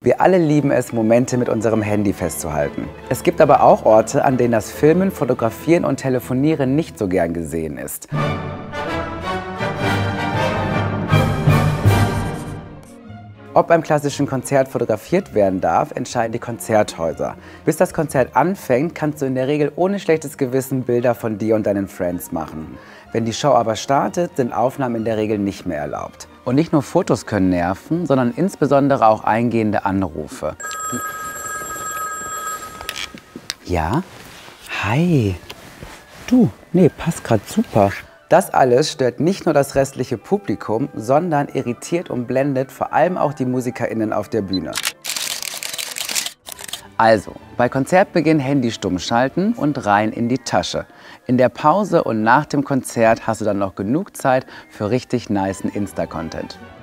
Wir alle lieben es, Momente mit unserem Handy festzuhalten. Es gibt aber auch Orte, an denen das Filmen, Fotografieren und Telefonieren nicht so gern gesehen ist. Ob beim klassischen Konzert fotografiert werden darf, entscheiden die Konzerthäuser. Bis das Konzert anfängt, kannst du in der Regel ohne schlechtes Gewissen Bilder von dir und deinen Friends machen. Wenn die Show aber startet, sind Aufnahmen in der Regel nicht mehr erlaubt. Und nicht nur Fotos können nerven, sondern insbesondere auch eingehende Anrufe. Ja? Hi. Du, nee, passt gerade super. Das alles stört nicht nur das restliche Publikum, sondern irritiert und blendet vor allem auch die MusikerInnen auf der Bühne. Also, bei Konzertbeginn Handy stumm schalten und rein in die Tasche. In der Pause und nach dem Konzert hast du dann noch genug Zeit für richtig nicen Insta-Content.